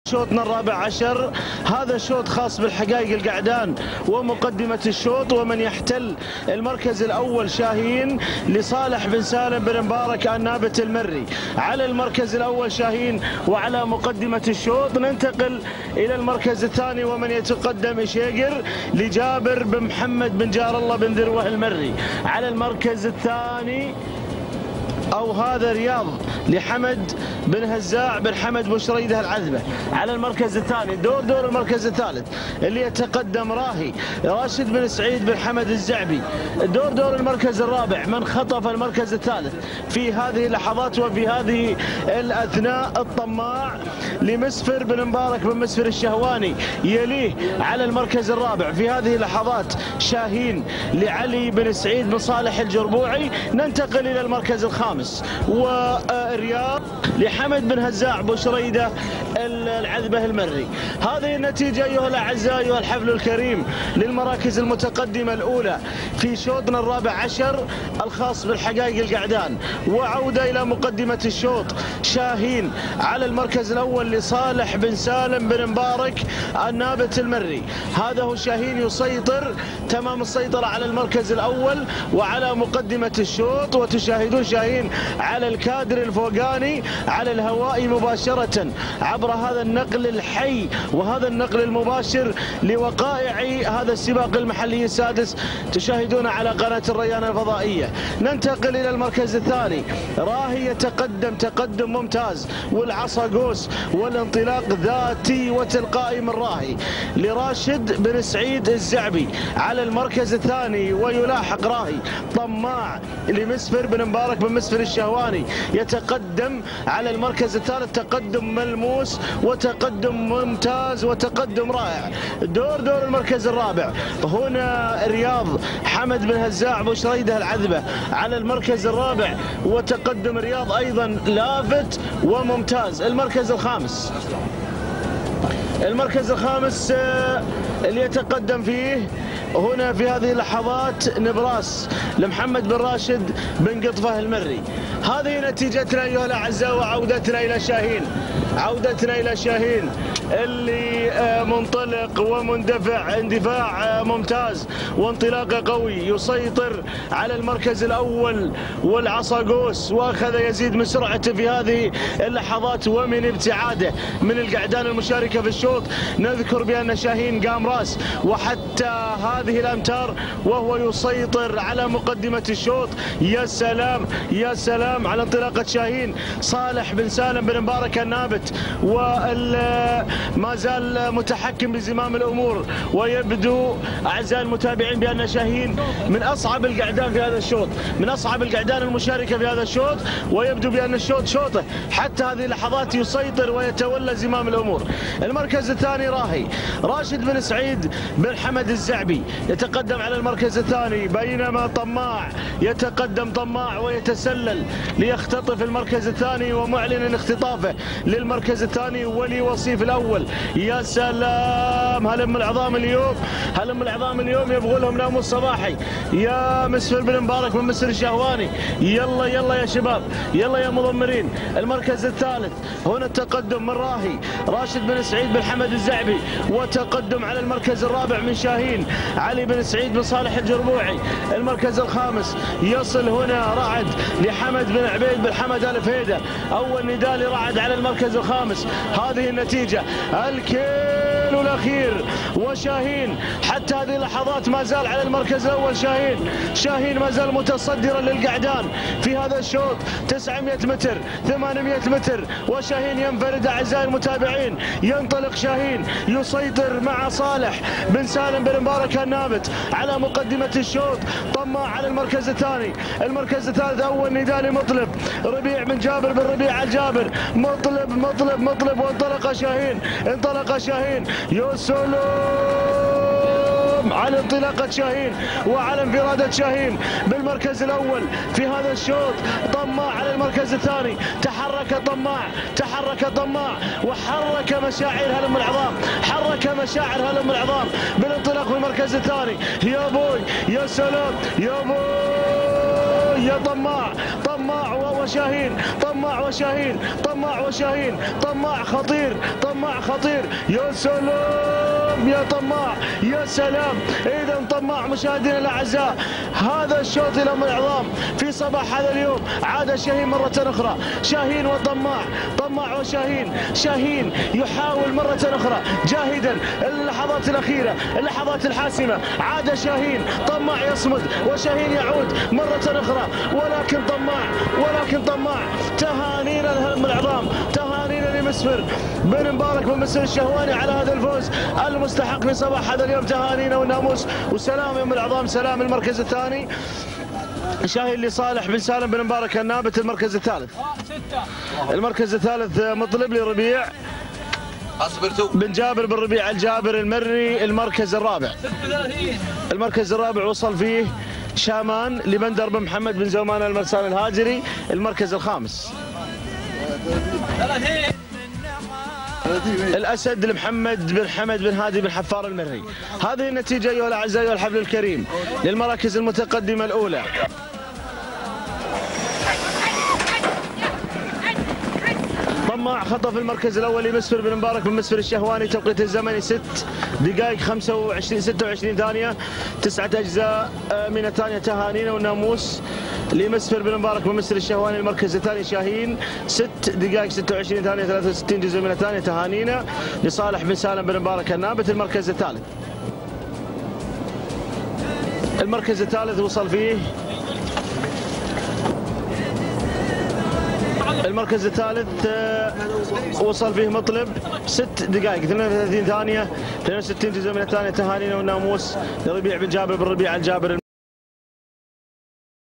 شوطنا الرابع عشر، هذا شوط خاص بالحقائق القعدان ومقدمة الشوط. ومن يحتل المركز الأول شاهين لصالح بن سالم بن مبارك النابت المري. على المركز الأول شاهين وعلى مقدمة الشوط. ننتقل إلى المركز الثاني ومن يتقدم شيقر لجابر بن محمد بن جار الله بن ذروة المري. على المركز الثاني أو هذا رياض لحمد بن هزاع بن حمد بشريده العذبة. على المركز الثاني دور المركز الثالث اللي يتقدم راهي راشد بن سعيد بن حمد الزعبي. دور المركز الرابع من خطف المركز الثالث في هذه اللحظات وفي هذه الأثناء الطماع لمسفر بن مبارك بن مسفر الشهواني. يليه على المركز الرابع في هذه اللحظات شاهين لعلي بن سعيد بن صالح الجربوعي. ننتقل إلى المركز الخامس ورياض لحمد بن هزاع بشريده العذبة المري. هذه النتيجة أيها الأعزاء أيها الحفل الكريم للمراكز المتقدمة الأولى في شوطنا الرابع عشر الخاص بالحقائق القعدان. وعودة إلى مقدمة الشوط شاهين على المركز الأول لصالح بن سالم بن مبارك النابت المري. هذا هو شاهين يسيطر تمام السيطرة على المركز الأول وعلى مقدمة الشوط. وتشاهدون شاهين على الكادر الفوقاني على الهواء مباشرة عبر هذا النقل الحي وهذا النقل المباشر لوقائع هذا السباق المحلي السادس تشاهدون على قناة الريان الفضائية. ننتقل إلى المركز الثاني. راهي يتقدم تقدم ممتاز والعصا قوس والانطلاق ذاتي وتلقائي من راهي لراشد بن سعيد الزعبي على المركز الثاني. ويلاحق راهي طماع لمسفر بن مبارك بن مسفر الشهواني يتقدم على المركز الثالث تقدم ملموس وتقدم ممتاز وتقدم رائع. دور المركز الرابع هنا رياض حمد بن هزاع بشريده العذبة على المركز الرابع وتقدم رياض أيضا لافت وممتاز. المركز الخامس اللي يتقدم فيه هنا في هذه اللحظات نبراس لمحمد بن راشد بن قطفة المري. هذه نتيجتنا أيها الأعزاء وعودتنا إلى شاهين اللي منطلق ومندفع اندفاع ممتاز وانطلاقه قوي يسيطر على المركز الأول والعصا قوس وأخذ يزيد من سرعته في هذه اللحظات ومن ابتعاده من القعدان المشاركة في الشوط. نذكر بأن شاهين قام راس وحتى هذه الأمتار وهو يسيطر على مقدمة الشوط. يا سلام يا سلام على انطلاقة شاهين. صالح بن سالم بن مبارك النابت وما زال متحكم بزمام الأمور. ويبدو أعزائي المتابعين بأن شاهين من أصعب القعدان في هذا الشوط من أصعب القعدان المشاركة في هذا الشوط. ويبدو بأن الشوط شوطه حتى هذه اللحظات يسيطر ويتولى زمام الأمور. المركز الثاني راهي راشد بن سعيد بن حمد الزعبي يتقدم على المركز الثاني بينما طماع يتقدم طماع ويتسلل ليختطف المركز الثاني ومعلن اختطافه للمركز الثاني ولوصيف الأول. يا سلام هلم العظام اليوم يبغوا لهم ناموس صباحي يا مسفر بن مبارك بن مسفر الشهواني. يلا يا شباب يلا يا مضمرين. المركز الثالث هنا التقدم من راهي راشد بن سعيد بن حمد الزعبي وتقدم على المركز الرابع من شاهين علي بن سعيد بن صالح الجربوعي. المركز الخامس يصل هنا رعد لحمد بن عبيد بن حمد الفهيدة. أول نداء لرعد على المركز الخامس. هذه النتيجة الكيلو الأخير وشاهين حتى هذه اللحظات ما زال على المركز الأول. شاهين ما زال متصدرا للقعدان في هذا الشوط 900 متر 800 متر وشاهين ينفرد. أعزائي المتابعين ينطلق شاهين يسيطر مع صالح بن سالم بن مبارك النابت على مقدمة الشوط. طماع على المركز الثاني. المركز الثالث أول نداء لمطلب ربيع بن جابر بن ربيع الجابر. مطلب وانطلق شاهين يا سلام على انطلاقة شاهين وعلى انفرادة شاهين بالمركز الأول في هذا الشوط. طماع على المركز الثاني. تحرك طماع وحرك مشاعر هلم العظام بالانطلاق في المركز الثاني. يا بوي يا سلام يا بوي يا طماع وشاهين، طماع وشاهين، طماع وشاهين، طماع خطير، طماع خطير، يا سلام يا طماع، يا سلام. إذا طماع مشاهدينا الأعزاء، هذا الشوط الأم العظام في صباح هذا اليوم. عاد شاهين مرة أخرى، شاهين وطماع، طماع وشاهين، شاهين يحاول مرة أخرى جاهدا اللحظات الأخيرة، اللحظات الحاسمة. عاد شاهين، طماع يصمد وشاهين يعود مرة أخرى، ولكن طماع. تهانينا لهم العظام، تهانينا لمسفر بن مبارك بن مسفر الشهواني على هذا الفوز المستحق في صباح هذا اليوم. تهانينا والناموس وسلام يا ام العظام، سلام. المركز الثاني شاهين لصالح بن سالم بن مبارك النابت. المركز الثالث مطلب لربيع بن جابر بن ربيع الجابر المري. المركز الرابع وصل فيه شامان لبندر بن محمد بن زومان المرسال الهاجري. المركز الخامس الأسد لمحمد بن حمد بن هادي بن حفار المري. هذه النتيجة أيها الأعزاء والحفل الكريم للمراكز المتقدمة الأولى. طماع خطف المركز الأول لمسفر بن مبارك بن مسفر الشهواني. توقيت الزمني 6 دقائق 26 ثانية، 9 أجزاء من الثانية. تهانينا والناموس لمسفر بن مبارك بن مسفر الشهواني. المركز الثاني شاهين 6 دقائق 26 ثانية، 63 جزء من الثانية. تهانينا لصالح بن سالم بن مبارك النابت. المركز الثالث وصل فيه مطلب 6 دقائق 32 ثانية، 62 جزء من الثانية. تهانينا والناموس لربيع بن جابر بن ربيع الجابر.